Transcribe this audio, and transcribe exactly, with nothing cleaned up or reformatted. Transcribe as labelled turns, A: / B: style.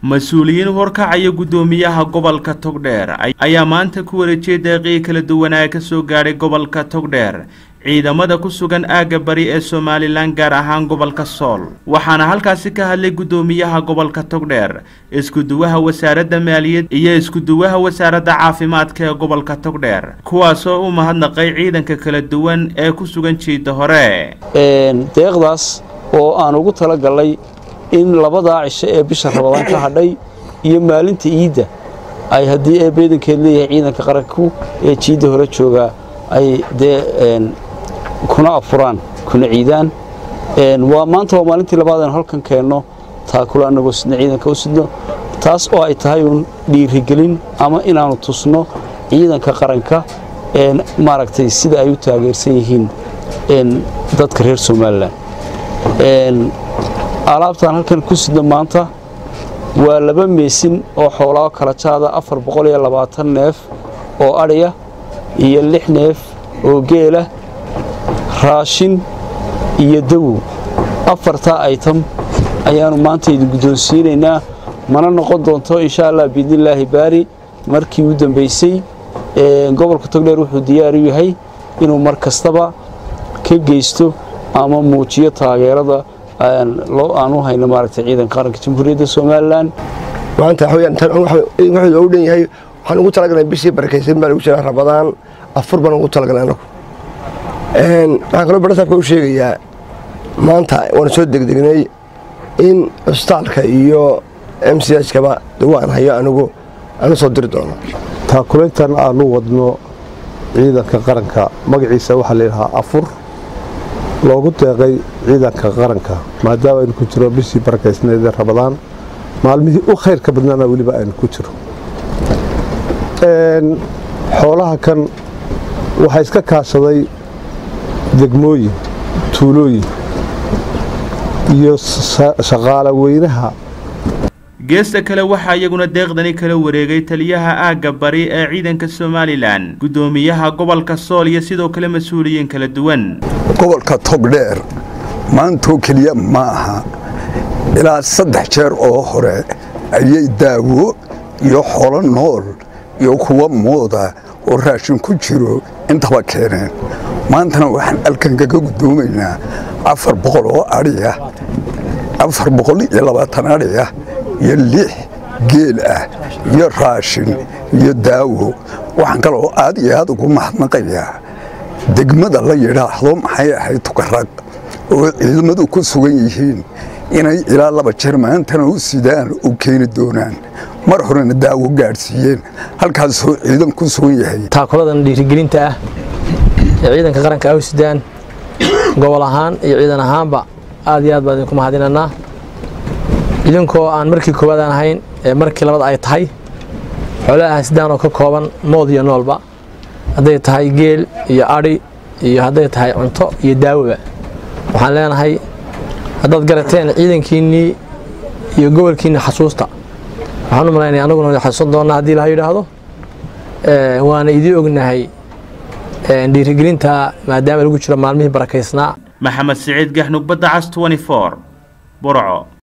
A: mas-uuliyiin horkacaya gudoomiyaha gobolka Togdheer ayaa maanta ku wareejiyay deeqii kala duwan ee ka soo gaaray gobolka Togdheer ciidamada ku sugan aaga bari ee Soomaaliland gaar ahaan gobolka Sool waxaana halkaasi ka hadlay gudoomiyaha gobolka Togdheer isku duwaha wasaaradda maaliyadda iyo isku duwaha wasaaradda caafimaadka ee gobolka Togdheer kuwaas oo u mahadnaqay ciidanka kala duwan ee ku sugan jiida hore
B: een deeqdaas oo aan ugu tala galay in labada cisho ee bisha Ramadaan ka hadhay iyo maalinta Ciidda ay hadii ay beedankeed leeyahay ciidanka qaranku ee jiida hore jooga ay de kuna afuraan kuna ciidaan een waa maanta waa maalintii labaad ee halkan keeno taa kula anagu sidna ciidanka u sidno taas oo ay tahay un dhiirigelin ama inaanu tusno ciidanka qaranka een maaragtay sida ay u taageersan yihiin een dadka reer Soomaaliland een alaabtan halkan ku sidna maanta waa laba meesin oo xoolaha kala jaada afar boqol iyo labaatan neef oo ariya iyo lix neef oo geela raashin iyo dawo afarta item ayaanu maanta idin gudoonsiinaynaa mana noqon doonto insha Allah biidnillaahi baari markii uu dambeysay ee gobolka Togdheer wuxuu diyaar u yahay inuu mar kastaba ka geysto ama muujiyo taageerada aan loo aanu hayno maaragtay ciidanka qaranka Jamhuuriyadda Soomaaliland
C: maanta waxaan tan waxa uu dhan yahay waxaan ugu talagalay bishii barakeysan baan ugu jiraa Ramadaan afur baan ugu talagalay anagu een waxaan kala barasabka u sheegayaa maanta waan soo degdegnay in isbitaalka iyo M C H kaba dawaan hayo anigu aan soo diri doono
D: taakuleyntan aanu wadno ciidanka qaranka magaciisa waxa la yiraahdaa afur loogu deeqay ciidanka qaranka maadaama ay ku jiro bishii barakeysan Ramadaan maalmihii u khayrka badnaa waliba ay ku jiro een xoolaha kan waxa iska kaashaday degmooyin tuulooyin iyo shaqaale weynaha
A: geesta kale waxa iyaguna deeqdani kala wareegay taliyaha aaga bari ee ciidanka Soomaaliland gudoomiyaha gobolka Sool iyo sidoo kale mas'uuliyiin kala duwan
E: gobolka Togdheer maanta kaliya ma aha ilaa saddex jeer oo hore ayay daawo iyo xoolo nool iyo kuwa mooda oo raashin ku jiro intaba keeneen maantana waxaan halkan kaga gudoomaynaa afar boqol oo ariya afar boqol iyo labaatan ariya iyo lix geel ah iyo raashin iyo daawo waxaan kale oo aad iyo aad ugu mahadnaqayaa degmada la yiraahdo maxay ahayd tukarag oo ciidamadu ku sugan yihiin inay ilaa laba jeer maantana u sidaan u keeni doonaan mar horena daawo gaarsiiyeen halkaas oo ciidan ku sugan yahay
F: taakuladan dhiirigelinta ah ciidanka qaranka ay u sidaan gobol ahaan iyo ciidan ahaanba aad iyo aad baan ku mahadinanaa idinkoo aan markii koowaad aan ahayn ee markii labaad ay tahay xoolaha sidaan oo ka kooban mood iyo noolba haday tahay geel iyo ari iyo haday tahay cunto iyo daawoba waxaan leenahay haddaad garateen ciidankiinii iyo gobolkiinii xasuusta waxaan u maleynayaa anaguna xasuusan doonaa haddii la yiraahdo ee waana idii ognahay ee dhiirigelinta maadaama lagu jiro maalmihii barakeysnaa
A: Maxamed Saciid Gaxnug badda cas twenty-four Burco.